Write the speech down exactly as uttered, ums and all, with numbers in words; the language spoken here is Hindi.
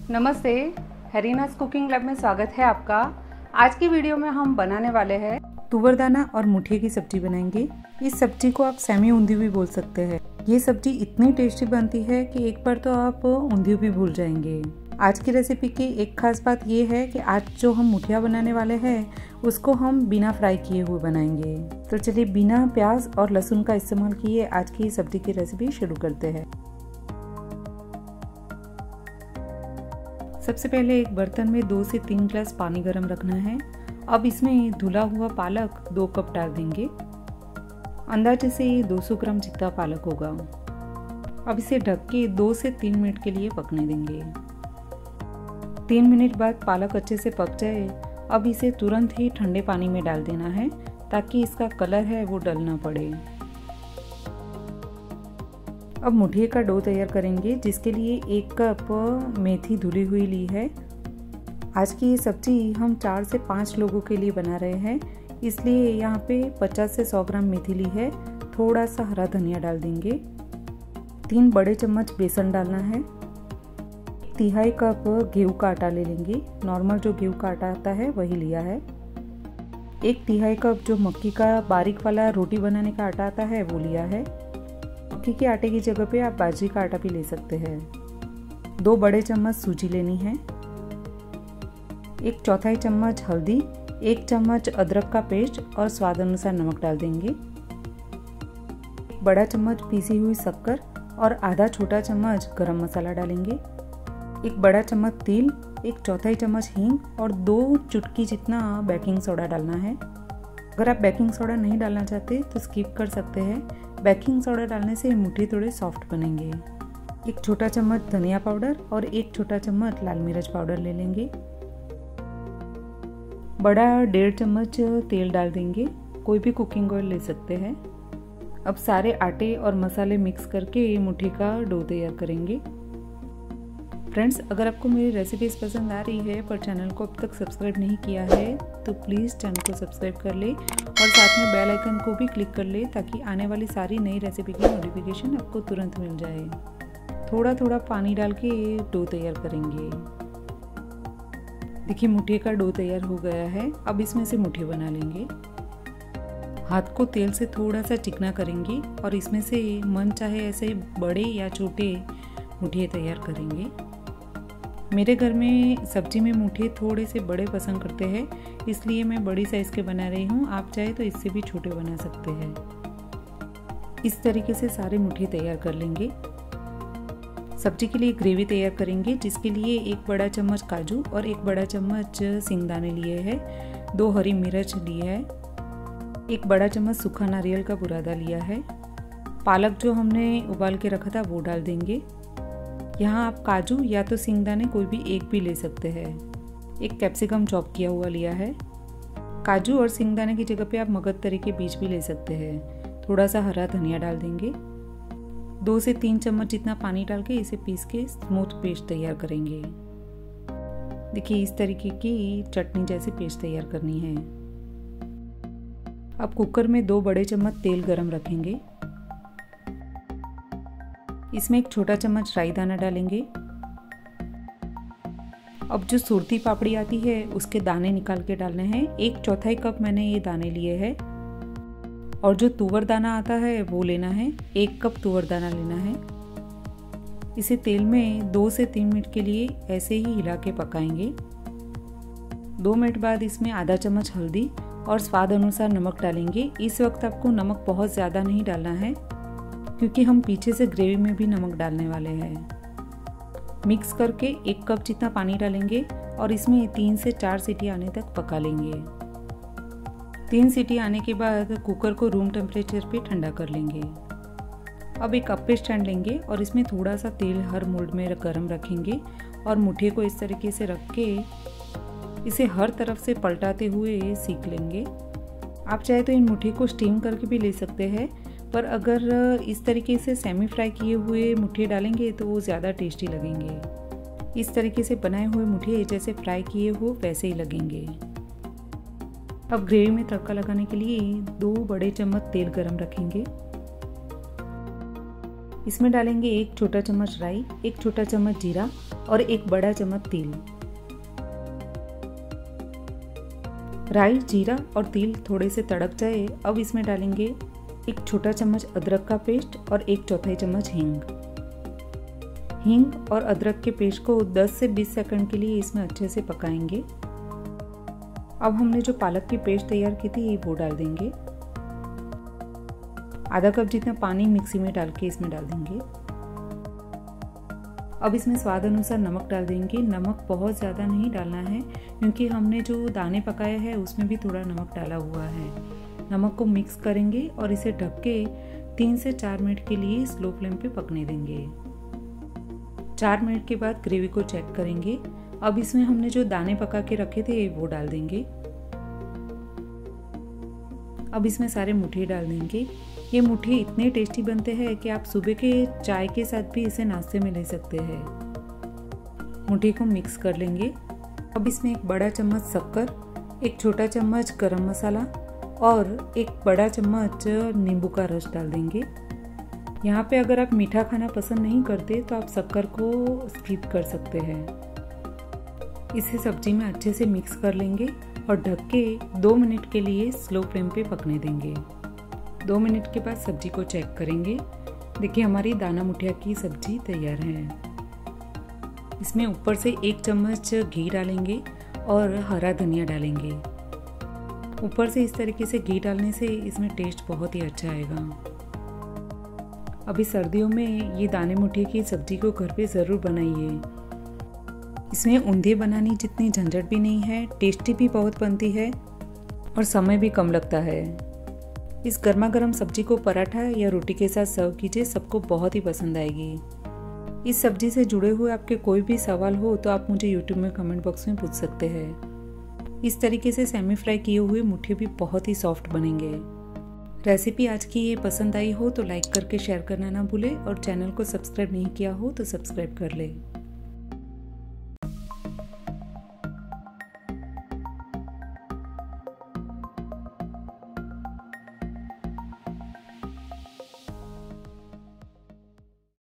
नमस्ते, हरीनास कुकिंग लैब में स्वागत है आपका। आज की वीडियो में हम बनाने वाले हैं तुवर दाना और मुठिया की सब्जी बनाएंगे। इस सब्जी को आप सेमी ऊंधियू भी बोल सकते हैं। ये सब्जी इतनी टेस्टी बनती है कि एक बार तो आप ऊंधियू भी भूल जाएंगे। आज की रेसिपी की एक खास बात ये है कि आज जो हम मुठिया बनाने वाले हैं उसको हम बिना फ्राई किए हुए बनाएंगे। तो चलिए बिना प्याज और लहसुन का इस्तेमाल किए आज की सब्जी की रेसिपी शुरू करते हैं। सबसे पहले एक बर्तन में दो से तीन ग्लास पानी गर्म रखना है। अब इसमें धुला हुआ पालक दो कप डाल देंगे। अंदाजे से दो सौ ग्राम जितना पालक होगा। अब इसे ढक के दो से तीन मिनट के लिए पकने देंगे। तीन मिनट बाद पालक अच्छे से पक जाए, अब इसे तुरंत ही ठंडे पानी में डाल देना है ताकि इसका कलर है वो डल ना पड़े। अब मुठिया का डो तैयार करेंगे, जिसके लिए एक कप मेथी धुली हुई ली है। आज की ये सब्जी हम चार से पाँच लोगों के लिए बना रहे हैं, इसलिए यहाँ पे पचास से सौ ग्राम मेथी ली है। थोड़ा सा हरा धनिया डाल देंगे। तीन बड़े चम्मच बेसन डालना है। तिहाई कप गेहूं का आटा ले लेंगे। नॉर्मल जो गेहूं का आटा आता है वही लिया है। एक तिहाई कप जो मक्की का बारीक वाला रोटी बनाने का आटा आता है वो लिया है। मक्की के आटे की जगह पे आप बाजरी का आटा भी ले सकते हैं। दो बड़े चम्मच सूजी लेनी है। एक चौथाई चम्मच हल्दी, एक चम्मच अदरक का पेस्ट और स्वाद अनुसार नमक डाल देंगे। बड़ा चम्मच पीसी हुई शक्कर और आधा छोटा चम्मच गरम मसाला डालेंगे। एक बड़ा चम्मच तिल, एक चौथाई चम्मच हींग और दो चुटकी जितना बेकिंग सोडा डालना है। अगर आप बेकिंग सोडा नहीं डालना चाहते तो स्किप कर सकते हैं। बेकिंग सोडा डालने से मुठिया थोड़े सॉफ्ट बनेंगे। एक छोटा चम्मच धनिया पाउडर और एक छोटा चम्मच लाल मिर्च पाउडर ले लेंगे। बड़ा डेढ़ चम्मच तेल डाल देंगे। कोई भी कुकिंग ऑयल ले सकते हैं। अब सारे आटे और मसाले मिक्स करके मुठिया का डो तैयार करेंगे। फ्रेंड्स, अगर आपको मेरी रेसिपीज पसंद आ रही है पर चैनल को अब तक सब्सक्राइब नहीं किया है तो प्लीज़ चैनल को सब्सक्राइब कर ले और साथ में बेल आइकन को भी क्लिक कर ले ताकि आने वाली सारी नई रेसिपी की नोटिफिकेशन आपको तुरंत मिल जाए। थोड़ा थोड़ा पानी डाल के डो तैयार करेंगे। देखिए मुठिया का डो तैयार हो गया है। अब इसमें से मुठिया बना लेंगे। हाथ को तेल से थोड़ा सा चिकना करेंगे और इसमें से मन चाहे ऐसे बड़े या छोटे मुठिया तैयार करेंगे। मेरे घर में सब्जी में मुठिया थोड़े से बड़े पसंद करते हैं, इसलिए मैं बड़ी साइज़ के बना रही हूँ। आप चाहे तो इससे भी छोटे बना सकते हैं। इस तरीके से सारे मुठिया तैयार कर लेंगे। सब्जी के लिए ग्रेवी तैयार करेंगे, जिसके लिए एक बड़ा चम्मच काजू और एक बड़ा चम्मच सिंगदाने लिए हैं। दो हरी मिर्च ली है। एक बड़ा चम्मच सूखा नारियल का बुरादा लिया है। पालक जो हमने उबाल के रखा था वो डाल देंगे। यहाँ आप काजू या तो सिंगदाने कोई भी एक भी ले सकते हैं। एक कैप्सिकम चॉप किया हुआ लिया है। काजू और सिंगदाने की जगह पे आप मगज तरी के बीज भी ले सकते हैं। थोड़ा सा हरा धनिया डाल देंगे। दो से तीन चम्मच जितना पानी डाल के इसे पीस के स्मूथ पेस्ट तैयार करेंगे। देखिए इस तरीके की चटनी जैसी पेस्ट तैयार करनी है। अब कुकर में दो बड़े चम्मच तेल गरम रखेंगे। इसमें एक छोटा चम्मच राई दाना डालेंगे। अब जो सुरती पापड़ी आती है उसके दाने निकाल के डालने हैं। एक चौथाई कप मैंने ये दाने लिए हैं। और जो तुवर दाना आता है वो लेना है। एक कप तुवर दाना लेना है। इसे तेल में दो से तीन मिनट के लिए ऐसे ही हिला के पकाएंगे। दो मिनट बाद इसमें आधा चम्मच हल्दी और स्वाद अनुसार नमक डालेंगे। इस वक्त आपको नमक बहुत ज़्यादा नहीं डालना है क्योंकि हम पीछे से ग्रेवी में भी नमक डालने वाले हैं। मिक्स करके एक कप जितना पानी डालेंगे और इसमें तीन से चार सीटी आने तक पका लेंगे। तीन सीटी आने के बाद कुकर को रूम टेम्परेचर पे ठंडा कर लेंगे। अब एक अप्पे स्टैंड लेंगे और इसमें थोड़ा सा तेल हर मोल्ड में गर्म रखेंगे और मुठिया को इस तरीके से रख के इसे हर तरफ से पलटाते हुए सीख लेंगे। आप चाहे तो इन मुठिया को स्टीम करके भी ले सकते हैं, पर अगर इस तरीके से सेमी फ्राई किए हुए मुठिया डालेंगे तो वो ज़्यादा टेस्टी लगेंगे। इस तरीके से बनाए हुए मुठिया जैसे फ्राई किए हो वैसे ही लगेंगे। अब ग्रेवी में तड़का लगाने के लिए दो बड़े चम्मच तेल गरम रखेंगे। इसमें डालेंगे एक छोटा चम्मच राई, एक छोटा चम्मच जीरा और एक बड़ा चम्मच तिल। राई, जीरा और तिल थोड़े से तड़क जाए, अब इसमें डालेंगे एक छोटा चम्मच अदरक का पेस्ट और एक चौथाई चम्मच हींग। हींग और अदरक के पेस्ट को दस से बीस सेकंड के लिए इसमें अच्छे से पकाएंगे। अब हमने जो पालक की पेस्ट तैयार की थी वो डाल देंगे। आधा कप जितना पानी मिक्सी में डाल के इसमें डाल देंगे। अब इसमें स्वाद अनुसार नमक डाल देंगे। नमक बहुत ज़्यादा नहीं डालना है क्योंकि हमने जो दाने पकाए हैं उसमें भी थोड़ा नमक डाला हुआ है। नमक को मिक्स करेंगे और इसे ढक के तीन से चार मिनट के लिए स्लो फ्लेम पे पकने देंगे। चार मिनट के बाद ग्रेवी को चेक करेंगे। अब इसमें हमने जो दाने पका के रखे थे वो डाल देंगे। अब इसमें सारे मुठिए डाल देंगे। ये मुठिए इतने टेस्टी बनते हैं कि आप सुबह के चाय के साथ भी इसे नाश्ते में ले सकते हैं। मुठिए को मिक्स कर लेंगे। अब इसमें एक बड़ा चम्मच शक्कर, एक छोटा चम्मच गरम मसाला और एक बड़ा चम्मच नींबू का रस डाल देंगे। यहाँ पे अगर आप मीठा खाना पसंद नहीं करते तो आप शक्कर को स्किप कर सकते हैं। इसे सब्जी में अच्छे से मिक्स कर लेंगे और ढक के दो मिनट के लिए स्लो फ्लेम पे पकने देंगे। दो मिनट के बाद सब्जी को चेक करेंगे। देखिए हमारी दाना मुठिया की सब्जी तैयार है। इसमें ऊपर से एक चम्मच घी डालेंगे और हरा धनिया डालेंगे। ऊपर से इस तरीके से घी डालने से इसमें टेस्ट बहुत ही अच्छा आएगा। अभी सर्दियों में ये दाने मुठिए की सब्जी को घर पे ज़रूर बनाइए। इसमें ऊंधिए बनानी जितनी झंझट भी नहीं है, टेस्टी भी बहुत बनती है और समय भी कम लगता है। इस गर्मा गर्म सब्जी को पराठा या रोटी के साथ सर्व कीजिए, सबको बहुत ही पसंद आएगी। इस सब्जी से जुड़े हुए आपके कोई भी सवाल हो तो आप मुझे यूट्यूब में कमेंट बॉक्स में पूछ सकते हैं। इस तरीके से सेमी फ्राई किए हुए मुठिए भी बहुत ही सॉफ्ट बनेंगे। रेसिपी आज की ये पसंद आई हो तो लाइक करके शेयर करना ना भूले और चैनल को सब्सक्राइब नहीं किया हो तो सब्सक्राइब कर ले।